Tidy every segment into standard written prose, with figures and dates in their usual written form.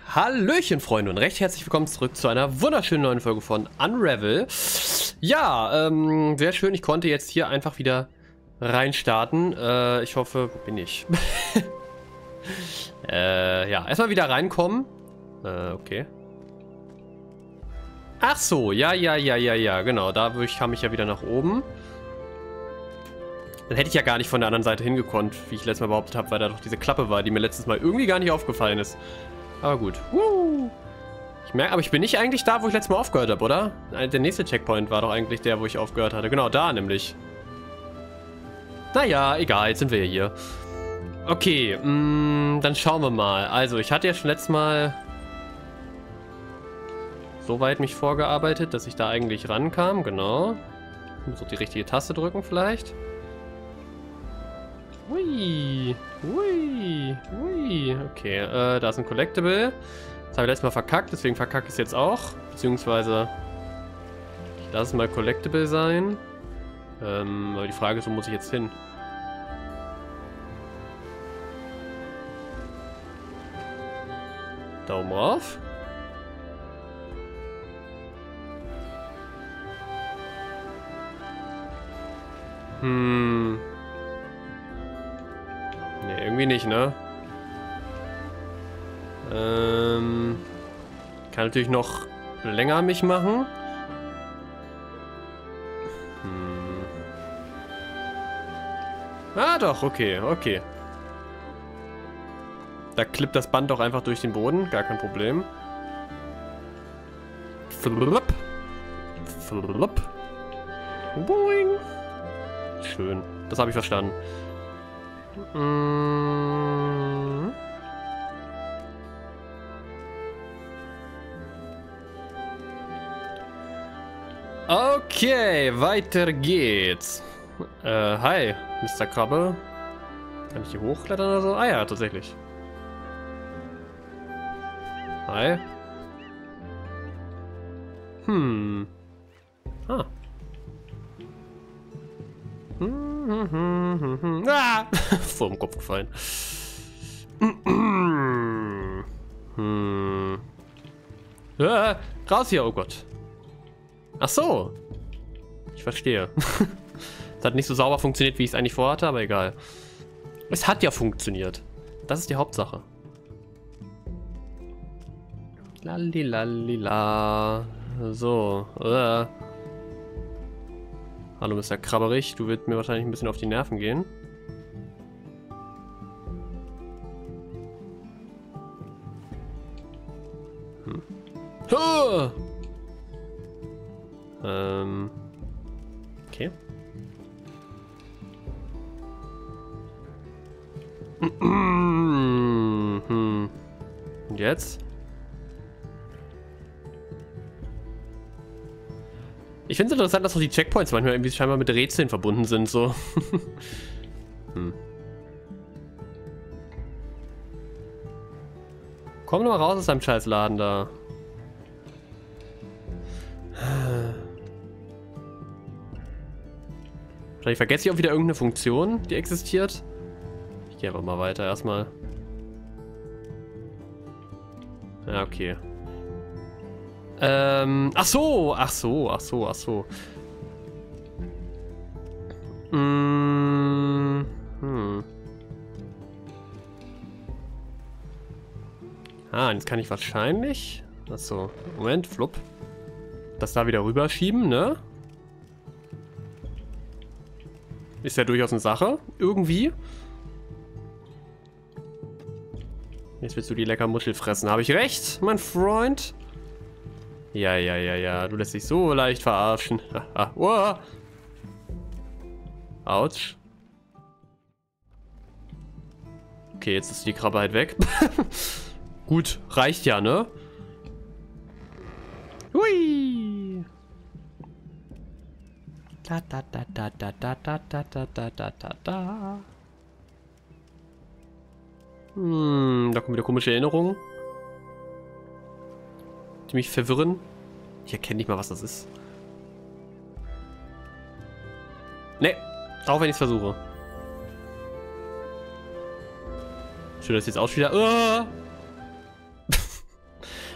Hallöchen, Freunde, und recht herzlich willkommen zurück zu einer wunderschönen neuen Folge von Unravel. Ja, sehr schön, ich konnte jetzt hier einfach wieder reinstarten. Ich hoffe, wo bin ich? Ja, erstmal wieder reinkommen. Okay. Ach so, ja, genau, dadurch kam ich ja wieder nach oben. Dann hätte ich ja gar nicht von der anderen Seite hingekonnt, wie ich letztes Mal behauptet habe, weil da doch diese Klappe war, die mir letztes Mal irgendwie gar nicht aufgefallen ist. Aber gut. Ich merke, aber ich bin nicht eigentlich da, wo ich letztes Mal aufgehört habe, oder? Der nächste Checkpoint war doch eigentlich der, wo ich aufgehört hatte. Genau, da nämlich. Naja, egal, jetzt sind wir ja hier. Okay, dann schauen wir mal. Also, ich hatte ja schon letztes Mal so weit mich vorgearbeitet, dass ich da eigentlich rankam, genau. Ich muss auch die richtige Taste drücken vielleicht. Hui, hui, hui. Okay, da ist ein Collectible. Das habe ich letztes Mal verkackt, deswegen verkacke ich es jetzt auch. Beziehungsweise, ich lasse es mal Collectible sein. Aber die Frage ist, wo muss ich jetzt hin? Daumen auf. Ne, irgendwie nicht, ne? Kann natürlich noch länger mich machen. Ah, doch, okay, okay. Da klippt das Band doch einfach durch den Boden, gar kein Problem. Flup. Flup. Boing. Schön, das habe ich verstanden. Okay, weiter geht's. Hi, Mr. Krabbe. Kann ich hier hochklettern oder so? Ah ja, tatsächlich. Hi. Ah. Ah! Vor dem Kopf gefallen. Raus hier, oh Gott. Ach so. Ich verstehe. Es hat nicht so sauber funktioniert, wie ich es eigentlich vorhatte, aber egal. Es hat ja funktioniert. Das ist die Hauptsache. Lallilalila. So. Hallo, Mr. Krabberich. Du wirst mir wahrscheinlich ein bisschen auf die Nerven gehen. Okay. Und jetzt? Ich finde es interessant, dass auch die Checkpoints manchmal irgendwie scheinbar mit Rätseln verbunden sind, so. Komm doch mal raus aus deinem scheiß Laden da. Wahrscheinlich vergesse ich auch wieder irgendeine Funktion, die existiert. Ich gehe einfach mal weiter erstmal. Ja, okay. Ach so. Ah, und jetzt kann ich wahrscheinlich... Ach so, Moment, flupp. Das da wieder rüberschieben, ne? Ist ja durchaus eine Sache, irgendwie. Jetzt willst du die lecker Muschel fressen. Habe ich recht, mein Freund? Ja. Du lässt dich so leicht verarschen. Wow. Autsch. Okay, jetzt ist die Krabbe halt weg. Gut, reicht ja, ne? Hui. Da. Da kommen wieder komische Erinnerungen, die mich verwirren. Ich erkenne nicht mal, was das ist. Ne, auch wenn ich es versuche. Schön, dass jetzt auch wieder...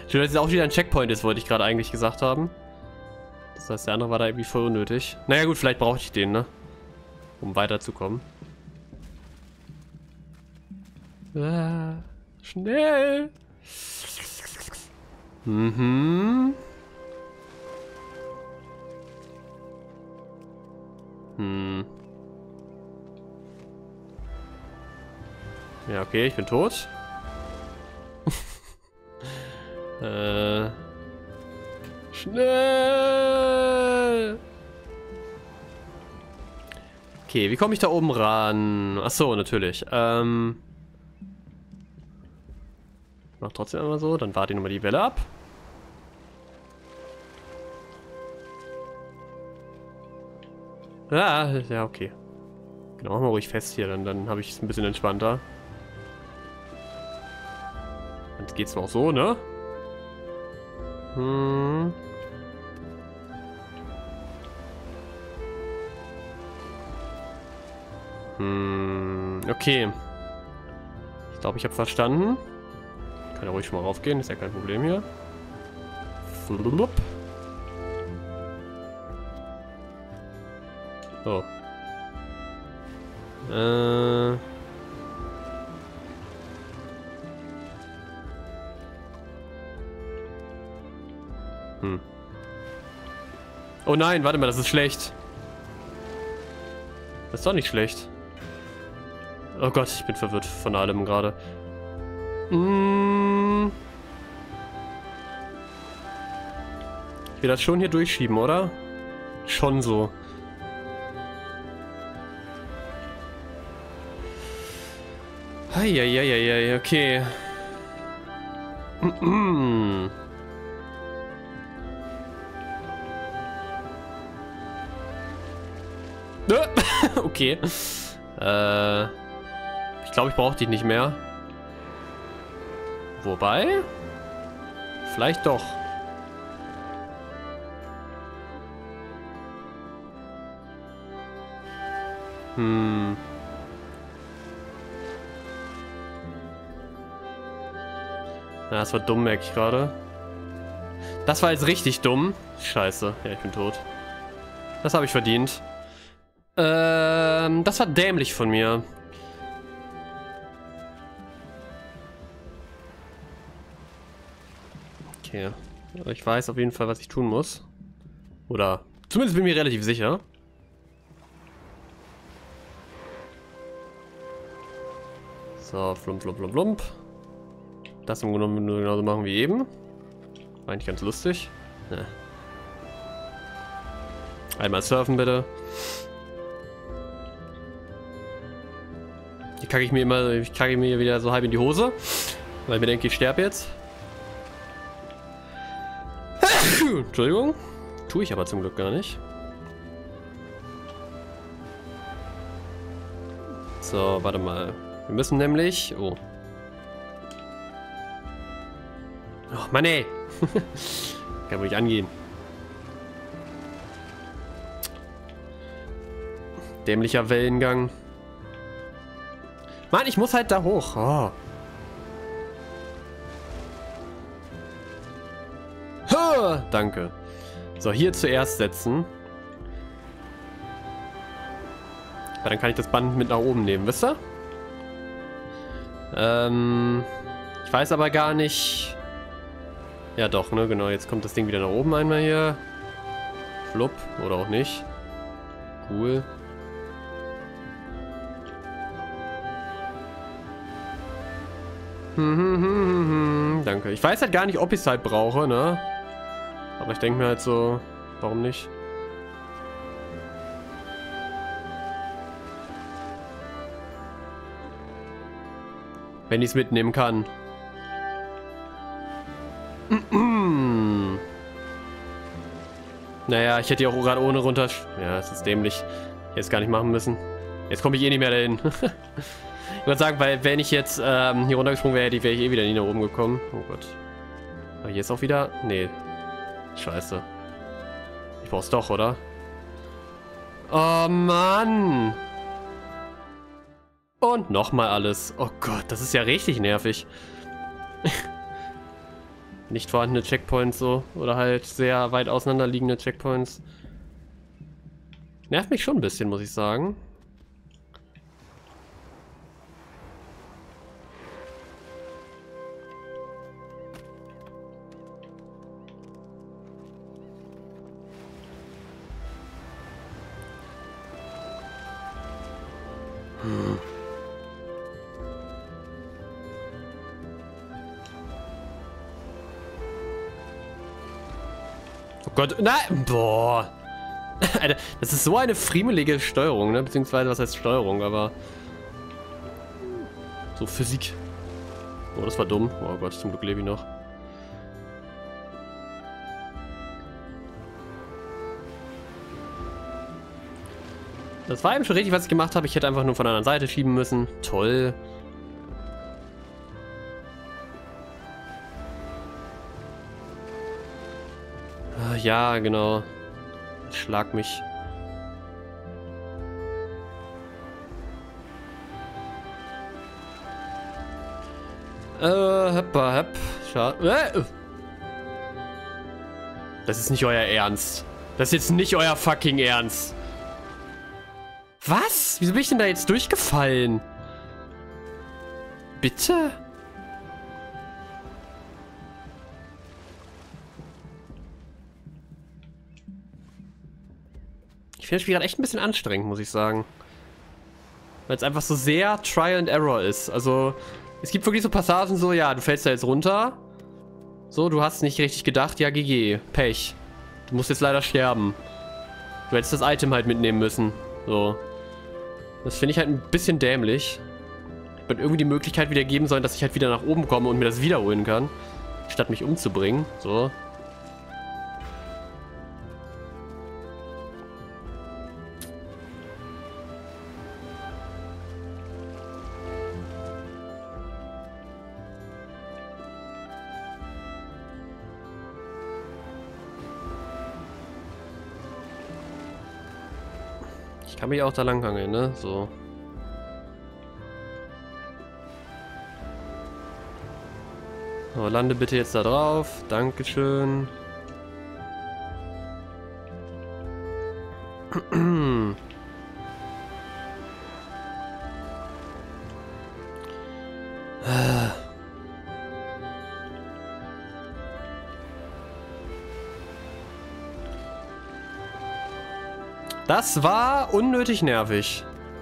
Schön, dass es auch wieder ein Checkpoint ist, wollte ich gerade eigentlich gesagt haben. Das heißt, der andere war da irgendwie voll unnötig. Naja gut, vielleicht brauche ich den, ne? Um weiterzukommen. Ah, schnell! Mhm. Ja, okay, ich bin tot. Schnell! Okay, wie komme ich da oben ran? Achso, natürlich. Mach trotzdem einmal so, dann warte ich nochmal die Welle ab. Ja, okay. Genau, machen wir ruhig fest hier, dann habe ich es ein bisschen entspannter. Jetzt geht's noch so, ne? Okay. Ich glaube, ich habe verstanden. Kann ja ruhig schon mal raufgehen, ist ja kein Problem hier. Flup. So. Oh nein, warte mal, das ist schlecht. Das ist doch nicht schlecht. Oh Gott, ich bin verwirrt von allem gerade. Ich will das schon hier durchschieben, oder? Schon so. Eieieiei, okay. Okay. Ich glaube, ich brauche dich nicht mehr. Wobei? Vielleicht doch. Ja, das war dumm, merke ich gerade. Das war jetzt richtig dumm. Scheiße. Ja, ich bin tot. Das habe ich verdient. Das war dämlich von mir. Okay. Ich weiß auf jeden Fall, was ich tun muss. Oder zumindest bin ich mir relativ sicher. So, flump, flump, flump, flump. Das im Grunde nur genauso machen wie eben. War eigentlich ganz lustig. Ja. Einmal surfen, bitte. Ich kacke mir wieder so halb in die Hose, weil ich mir denke, ich sterbe jetzt. Entschuldigung. Tue ich aber zum Glück gar nicht. So, warte mal. Wir müssen nämlich... Oh. Oh, Mann ey. Kann wohl nicht angehen. Dämlicher Wellengang. Mann, ich muss halt da hoch. Oh. Danke. So, hier zuerst setzen. Weil dann kann ich das Band mit nach oben nehmen, wisst ihr? Ich weiß aber gar nicht... Ja doch, ne, genau. Jetzt kommt das Ding wieder nach oben einmal hier. Flupp, oder auch nicht. Cool. Danke. Ich weiß halt gar nicht, ob ich es halt brauche, ne? Aber ich denke mir halt so, warum nicht? Wenn ich es mitnehmen kann. Naja, ich hätte ja auch gerade ohne runter... Ja, es ist dämlich. Ich hätte es gar nicht machen müssen. Jetzt komme ich eh nicht mehr dahin. Ich würde sagen, weil wenn ich jetzt hier runtergesprungen wäre, wäre ich eh wieder nie nach oben gekommen. Oh Gott. Aber hier ist auch wieder... Nee. Scheiße. Ich brauch's doch, oder? Oh Mann! Und nochmal alles. Oh Gott, das ist ja richtig nervig. nicht vorhandene Checkpoints so. Oder halt sehr weit auseinanderliegende Checkpoints. Nervt mich schon ein bisschen, muss ich sagen. Oh Gott, nein! Boah! Alter, das ist so eine friemelige Steuerung, ne? Beziehungsweise, was heißt Steuerung, aber... So, Physik. Oh, das war dumm. Oh Gott, zum Glück lebe ich noch. Das war eben schon richtig, was ich gemacht habe. Ich hätte einfach nur von der anderen Seite schieben müssen. Toll. Ja, genau. Schlag mich. Hoppa, hopp. Schade. Das ist nicht euer Ernst. Das ist jetzt nicht euer fucking Ernst. Was? Wieso bin ich denn da jetzt durchgefallen? Bitte? Ich finde das Spiel gerade echt ein bisschen anstrengend, muss ich sagen. Weil es einfach so sehr Trial and Error ist. Also, es gibt wirklich so Passagen so, ja, du fällst da jetzt runter. So, du hast nicht richtig gedacht, ja, GG, Pech. Du musst jetzt leider sterben. Du hättest das Item halt mitnehmen müssen. So. Das finde ich halt ein bisschen dämlich. Ich würde irgendwie die Möglichkeit wieder geben sollen, dass ich halt wieder nach oben komme und mir das wiederholen kann. Statt mich umzubringen. So. Ich kann mich auch da langhangeln, ne? So. So, lande bitte jetzt da drauf. Dankeschön. Das war unnötig nervig.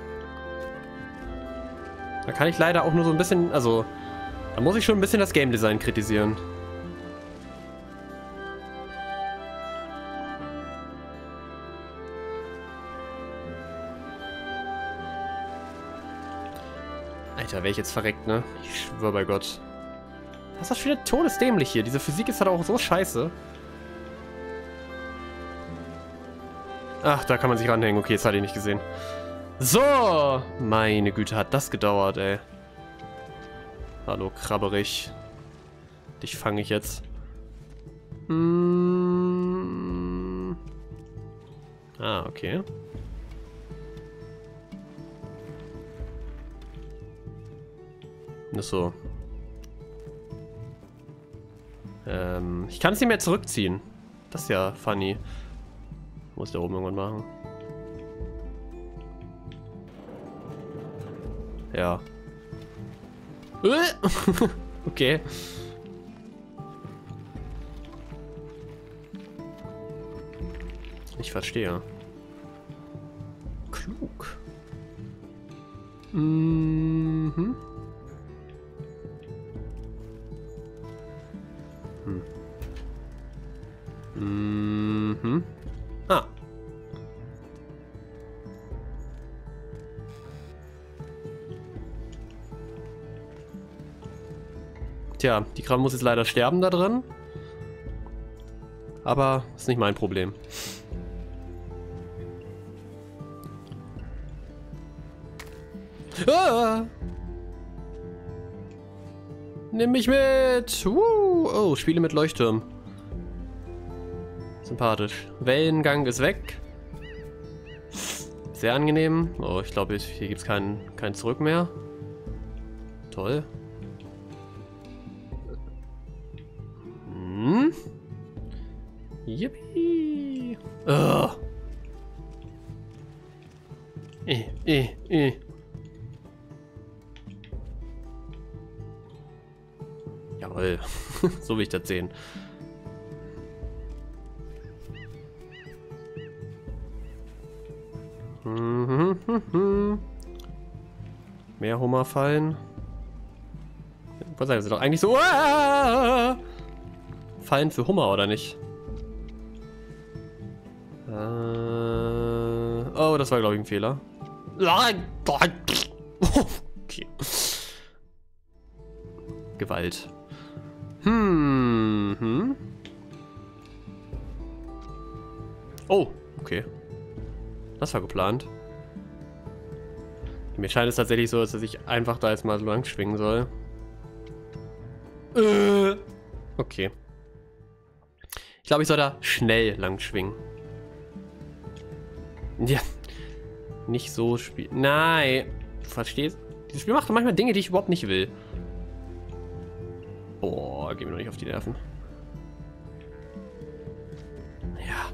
Da kann ich leider auch nur so ein bisschen, also, da muss ich schon ein bisschen das Game Design kritisieren. Alter, wäre ich jetzt verreckt, ne? Ich schwöre bei Gott. Das ist das wieder todesdämlich hier. Diese Physik ist halt auch so scheiße. Ach, da kann man sich ranhängen. Okay, jetzt hatte ich nicht gesehen. So! Meine Güte, hat das gedauert, ey. Hallo, Krabberich. Dich fange ich jetzt. Ah, okay. Ist so. Ich kann es nicht mehr zurückziehen. Das ist ja funny. Muss da oben irgendwann machen. Ja. Okay. Ich verstehe. Klug. Mhm. Mhm. Ah. Tja, die Krabbe muss jetzt leider sterben da drin. Aber ist nicht mein Problem. Ah! Nimm mich mit! Oh, Spiele mit Leuchtturm. Sympathisch. Wellengang ist weg. Sehr angenehm. Oh, ich glaube, hier gibt es kein Zurück mehr. Toll. Yippie. Oh. Jawohl. So will ich das sehen. Mehr Hummerfallen. Was sagen sie doch eigentlich so? Fallen für Hummer, oder nicht? Oh, das war, glaube ich, ein Fehler. Okay. Gewalt. Oh, okay. Das war geplant. Mir scheint es tatsächlich so, dass ich einfach da jetzt mal so lang schwingen soll. Okay. Ich glaube, ich soll da schnell lang schwingen. Ja. Nicht so spielen. Nein. Du verstehst? Dieses Spiel macht manchmal Dinge, die ich überhaupt nicht will. Boah, geh mir noch nicht auf die Nerven. Ja.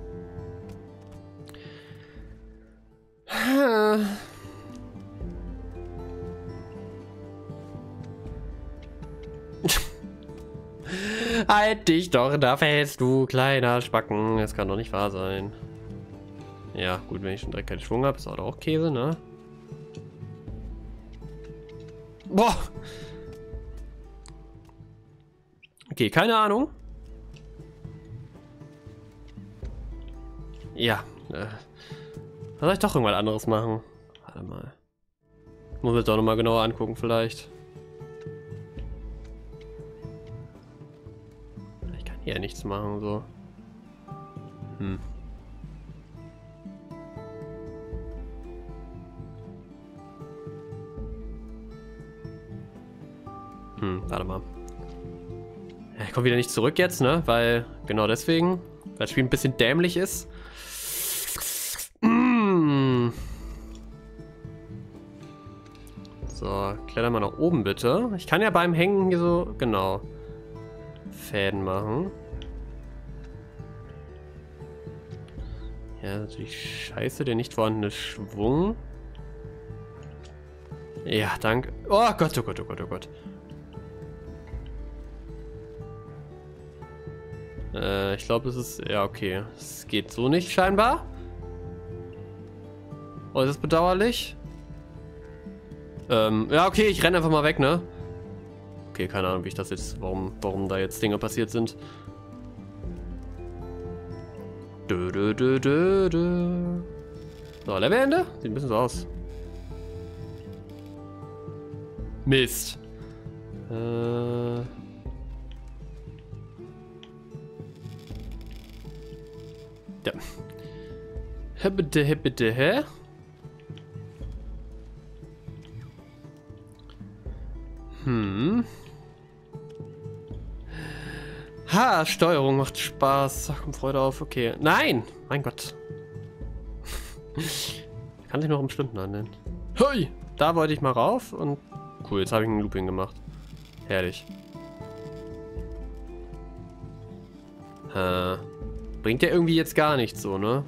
Halt dich doch da fest, du kleiner Spacken. Das kann doch nicht wahr sein. Ja, gut, wenn ich schon direkt keinen Schwung habe, ist auch Käse, ne? Boah! Okay, keine Ahnung. Ja. Soll ich doch irgendwas anderes machen? Warte mal. Muss ich doch nochmal genauer angucken, vielleicht. Ich kann hier nichts machen, so. Warte mal. Ich komme wieder nicht zurück jetzt, ne? Weil, genau deswegen, weil das Spiel ein bisschen dämlich ist. So, kletter mal nach oben bitte. Ich kann ja beim Hängen hier so, genau, Fäden machen. Ja, natürlich scheiße, der nicht vorhandene Schwung. Ja, danke. Oh Gott, oh Gott, oh Gott, oh Gott. Ich glaube, es ist... Ja, okay. Es geht so nicht, scheinbar. Oh, ist das bedauerlich? Ja, okay, ich renne einfach mal weg, ne? Okay, keine Ahnung, wie ich das jetzt... Warum da jetzt Dinge passiert sind. So, Levelende? Sieht ein bisschen so aus. Mist. Ja. Bitte, hä? Ha, Steuerung macht Spaß. Ach, komm, Freude auf. Okay. Nein! Mein Gott. Kann sich noch um Stunden handeln. Hui! Da wollte ich mal rauf und... Cool, jetzt habe ich ein Looping gemacht. Herrlich. Bringt ja irgendwie jetzt gar nichts so, ne?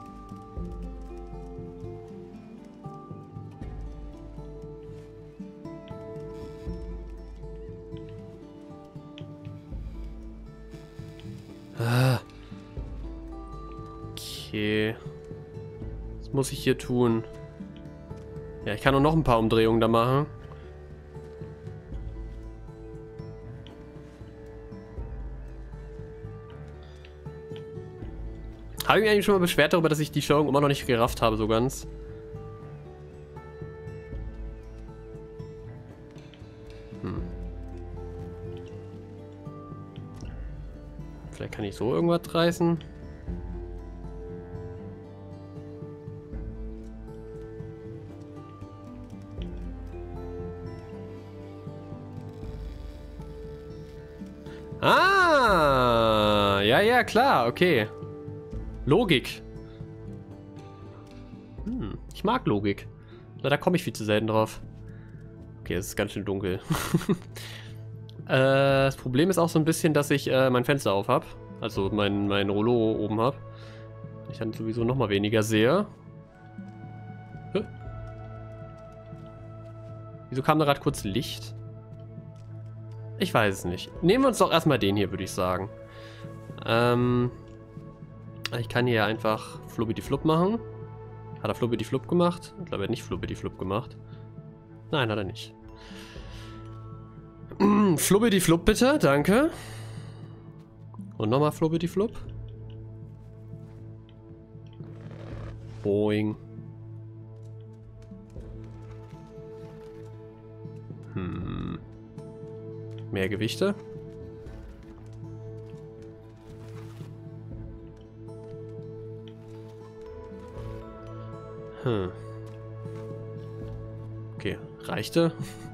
Okay. Was muss ich hier tun? Ja, ich kann auch noch ein paar Umdrehungen da machen. Habe ich mich eigentlich schon mal beschwert darüber, dass ich die Steuerung immer noch nicht gerafft habe, so ganz? Vielleicht kann ich so irgendwas reißen. Ah, ja, klar, okay. Logik. Ich mag Logik. Da komme ich viel zu selten drauf. Okay, es ist ganz schön dunkel. Das Problem ist auch so ein bisschen, dass ich mein Fenster auf habe. also mein Rollo oben habe. Ich dann sowieso nochmal weniger sehe. Hä? Wieso kam da gerade kurz Licht? Ich weiß es nicht. Nehmen wir uns doch erstmal den hier, würde ich sagen. Ich kann hier einfach Flubbidi-Flubb machen. Hat er Flubbidi-Flubb gemacht? Ich glaube, er hat nicht Flubbidi-Flubb gemacht. Nein, hat er nicht. Flubbidi-Flubb bitte, danke. Und nochmal Flubbidi-Flubb. Boing. Mehr Gewichte. Okay, reichte.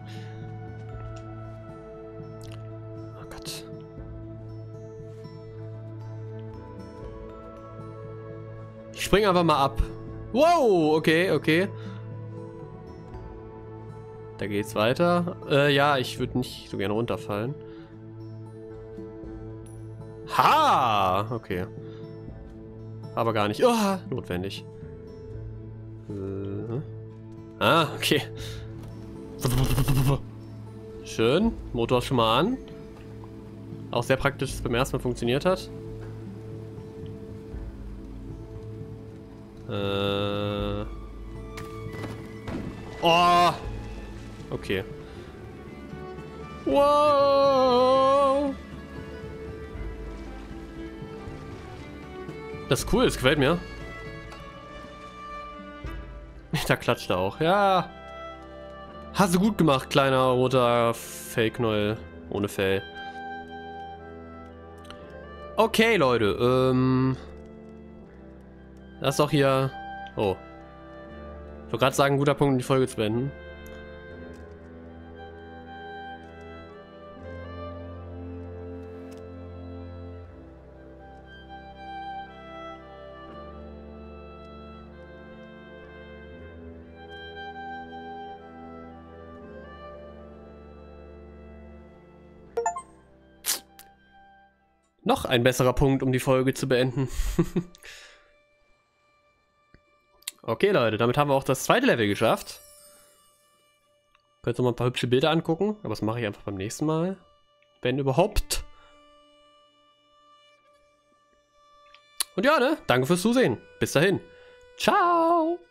Oh Gott. Ich spring einfach mal ab. Wow, okay, okay. Da geht's weiter. Ja, ich würde nicht so gerne runterfallen. Ha! Okay. Aber gar nicht. Oh, notwendig. Ah, okay. Schön. Motor ist schon mal an. Auch sehr praktisch, dass es beim ersten Mal funktioniert hat. Oh! Okay. Wow! Das ist cool, das gefällt mir. Da klatscht er auch. Ja. Hast du gut gemacht, kleiner roter Fellknäuel. Ohne Fell. Okay, Leute. Das ist doch hier... Oh. Ich wollte gerade sagen, guter Punkt, um die Folge zu beenden. Noch ein besserer Punkt, um die Folge zu beenden. Okay, Leute, damit haben wir auch das zweite Level geschafft. Könnt ihr noch mal ein paar hübsche Bilder angucken, aber das mache ich einfach beim nächsten Mal. Wenn überhaupt. Und ja, ne? Danke fürs Zusehen. Bis dahin. Ciao!